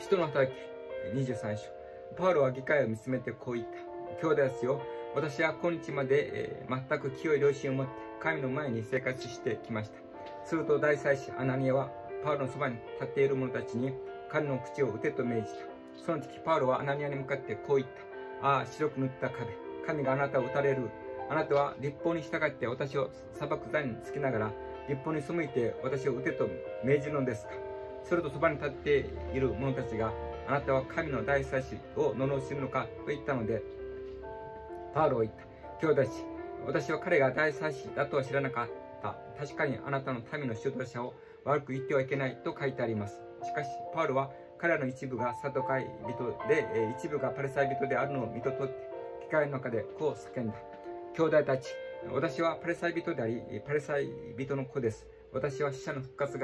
使徒の働き23章。パウロは議会を見つめてこう言った。兄弟たちよ、私は今日まで、全く清い良心を持って神の前に生活してきました。すると大祭司アナニアはパウロのそばに立っている者たちに彼の口を打てと命じた。その時パウロはアナニアに向かってこう言った。ああ、白く塗った壁。神があなたを打たれる。あなたは律法に従って私を裁く座につきながら律法に背いて私を打てと命じるのですか。それとそばに立っている者たちがあなたは神の大祭司を罵るのかと言ったので、パウロは言った。兄弟たち、私は彼が大祭司だとは知らなかった。確かにあなたの民の指導者を悪く言ってはいけないと書いてあります。しかし、パウロは彼らの一部がサドカイ人で、一部がパリサイ人であるのを見とって、機会の中でこう叫んだ。兄弟たち、私はパリサイ人であり、パリサイ人の子です。私は死者の復活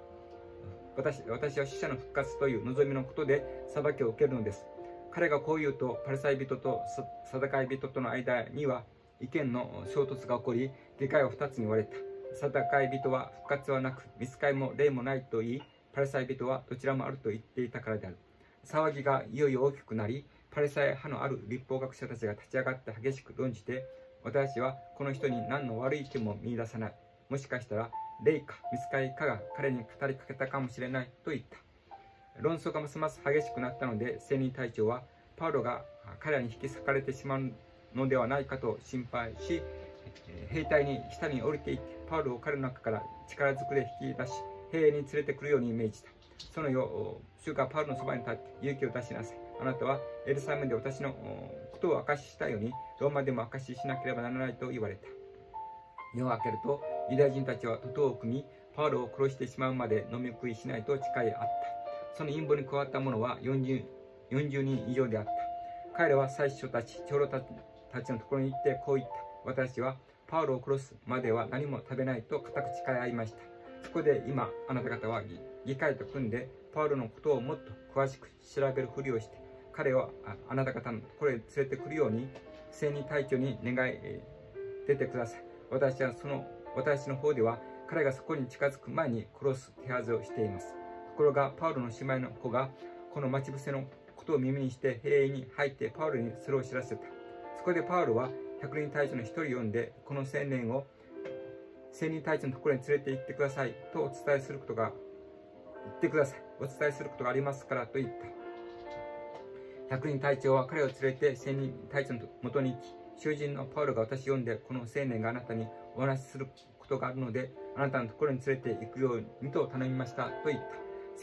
という望みのことで裁きを受けるのです。彼がこう言うと、パリサイ人とサドカイ人との間には意見の衝突が起こり、議会は2つに割れた。サドカイ人は復活はなく、御使いも霊もないと言い、パリサイ人はどちらもあると言っていたからである。騒ぎがいよいよ大きくなり、パリサイ派のある立法学者たちが立ち上がって激しく論じて、私たちはこの人に何の悪い点も見出さない。もしかしたら、霊か御使いかが彼に語りかけたかもしれないと言った。論争がますます激しくなったので、青年隊長はパウロが彼らに引き裂かれてしまうのではないかと心配し、兵隊に下に降りていって、パウロを彼の中から力ずくで引き出し、兵に連れてくるように命じた。その夜、主がパウロのそばに立って勇気を出しなさい。あなたはエルサレムで私のことを証ししたように、ローマでも証ししなければならないと言われた。夜が明けると、ユダヤ人たちは徒党を組み、パウロを殺してしまうまで飲み食いしないと誓い合った。その陰謀に加わった者は40人以上であった。彼らは最初たち、長老たちのところに行ってこう言った。私はパウロを殺すまでは何も食べないと固く誓い合いました。そこで今、あなた方は議会と組んで、パウロのことをもっと詳しく調べるふりをして、彼をあなた方のところへ連れてくるように、青年隊長に願い出てください。私の方では、彼がそこに近づく前に殺す手はずをしています。ところが、パウロの姉妹の子が、この待ち伏せのことを耳にして、兵に入ってパウロにそれを知らせた。そこでパウロは、百人隊長の一人を呼んで、この青年を青年隊長のところに連れて行ってくださいとお伝えすることがありますからと言った。百人隊長は彼を連れて青年隊長のもとに行き、囚人のパウロが私を呼んで、この青年があなたにお話しすることがあるので、あなたのところに連れて行くようにと頼みましたと言った。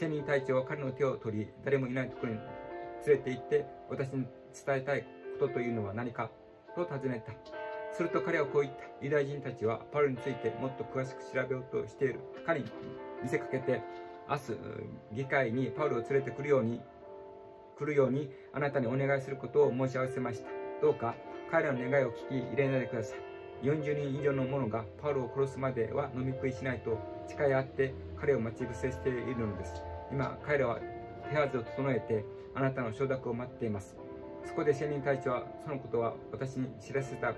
青年隊長は彼の手を取り、誰もいないところに連れて行って、私に伝えたいことというのは何かと尋ねた。すると彼はこう言った。ユダヤ人たちはパウロについてもっと詳しく調べようとしている。彼に見せかけて、明日議会にパウロを連れて来るようにあなたにお願いすることを申し合わせました。どうか彼らの願いを聞き入れないでください。40人以上の者がパウロを殺すまでは飲み食いしないと誓い合って彼を待ち伏せしているのです。今彼らは手はずを整えてあなたの承諾を待っています。そこで青年隊長はこのことを私に知らせた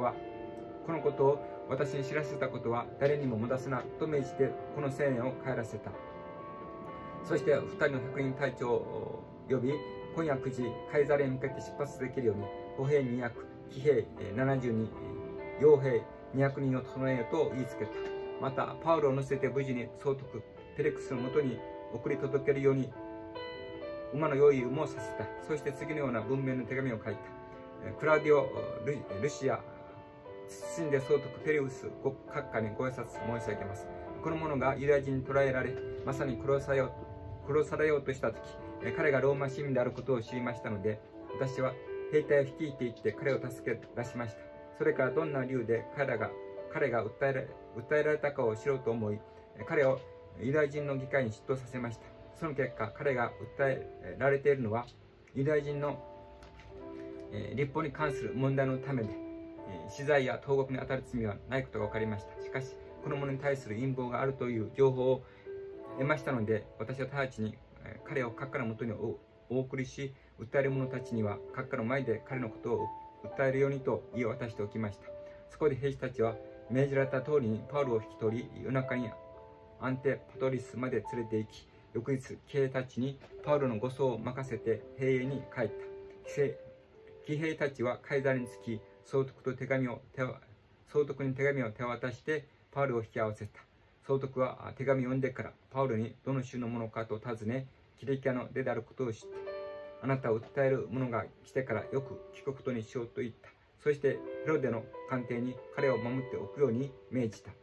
ことは誰にも漏らすなと命じてこの青年を帰らせた。そして2人の百人隊長を呼び、今夜9時カイザレに向けて出発できるように歩兵200、騎兵70人、傭兵200人を整えようと言いつけた。またパウロを乗せて無事に総督ペレクスのもとに送り届けるように馬の用意もさせた。そして次のような文面の手紙を書いた。クラウディオ・ルシア、謹んで総督ペレウス閣下にご挨拶申し上げます。この者がユダヤ人に捕らえられ、まさに殺されようとしたとき、彼がローマ市民であることを知りましたので、私は兵隊を率いていって彼を助け出しました。それからどんな理由で彼が訴えられたかを知ろうと思い、彼をユダヤ人の議会に出頭させました。その結果、彼が訴えられているのはユダヤ人の立法に関する問題のためで、死罪や投獄に当たる罪はないことが分かりました。しかし、この者に対する陰謀があるという情報を得ましたので、私は直ちに彼を閣下のもとにお送りし、訴える者たちには閣下の前で彼のことを訴えるようにと言い渡しておきました。そこで兵士たちは命じられた通りにパウロを引き取り、夜中にアンテパトリスまで連れて行き、 翌日、騎兵たちにパウロの護送を任せて兵営に帰った。騎兵たちはカイザルにつき、総督に手紙を手渡してパウロを引き合わせた。総督は手紙を読んでからパウロにどの種のものかと尋ね、キリキアの出であることを知った。あなたを訴える者が来てからよく聞くことにしようと言った。そしてヘロデの官邸に彼を守っておくように命じた。